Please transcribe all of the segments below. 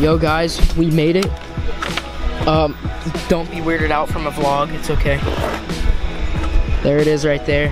Yo guys, we made it. Don't be weirded out from a vlog, it's okay. There it is right there.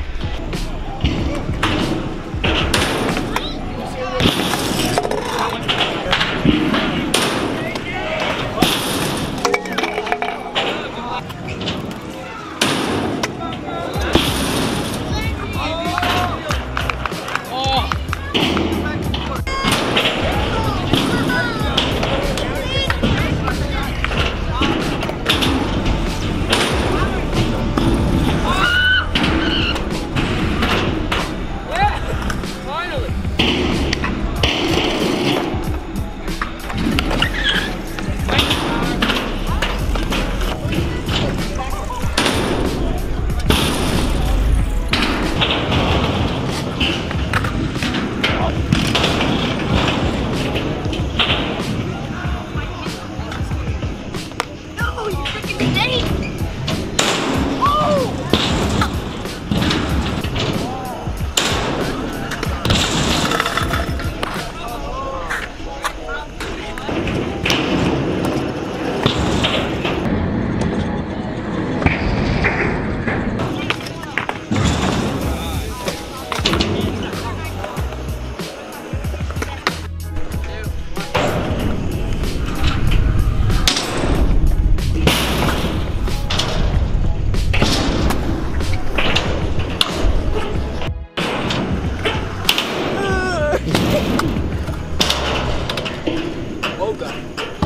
Oh God.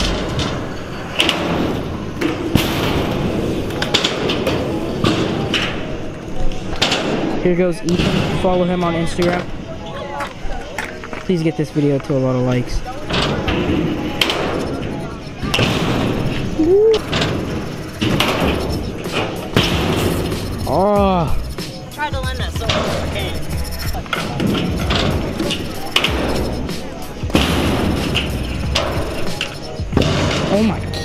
Here goes Ethan. Follow him on Instagram. Please get this video to a lot of likes. Woo. Oh. Try to lend us so I can. Oh my God.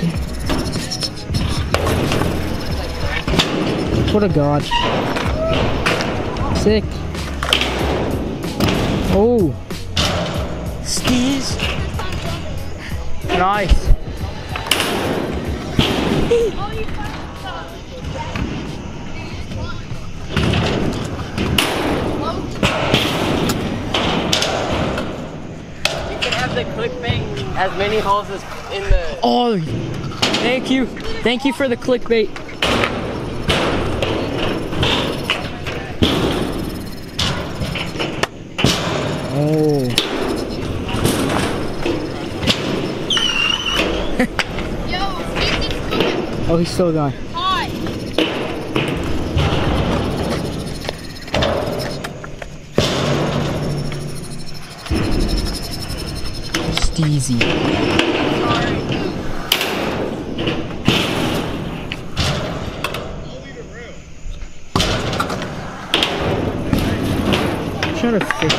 What a god. Sick. Oh. Skis. Nice. The clickbait as many holes as in the. Oh, thank you. Thank you for the clickbait. Oh. Oh, he's still going. Hi. Steezy. Trying to fish.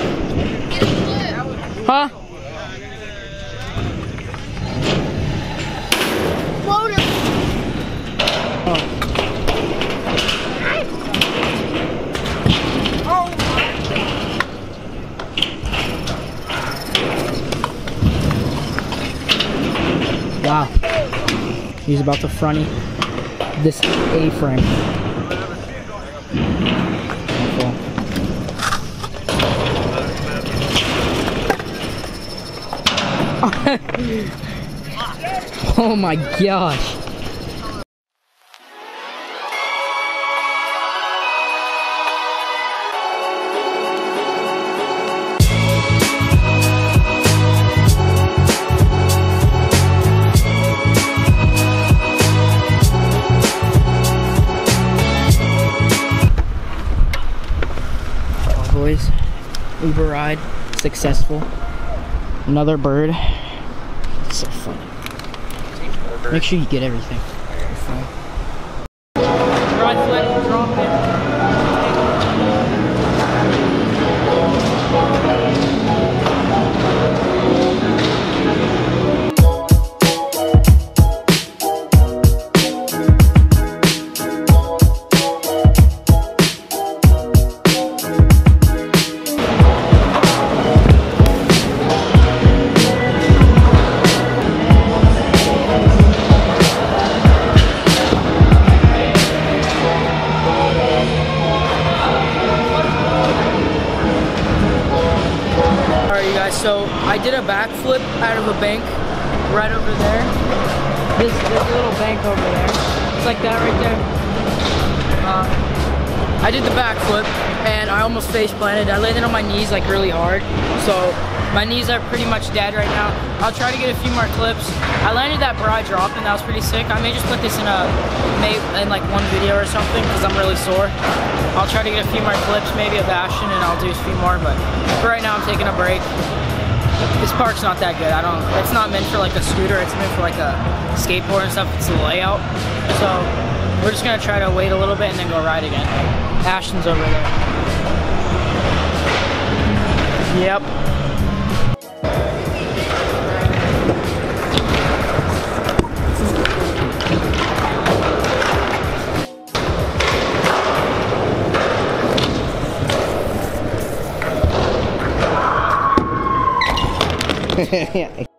Huh? Floater. Oh. Wow. He's about to fronty this A-frame. Oh my gosh. Boys, Uber ride successful. Another bird. It's so fun. Make sure you get everything. Alright, you guys, so I did a backflip out of a bank right over there. This little bank over there. It's like that right there. I did the backflip and I almost face planted. I landed on my knees like really hard. So my knees are pretty much dead right now. I'll try to get a few more clips. I landed that broad drop and that was pretty sick. I may just put this in like one video or something because I'm really sore. I'll try to get a few more clips, maybe of Ashton, and I'll do a few more, but for right now I'm taking a break. This park's not that good. It's not meant for like a scooter, it's meant for like a skateboard and stuff. It's the layout. So we're just gonna try to wait a little bit and then go ride again. Ashton's over there. Yep. Yeah.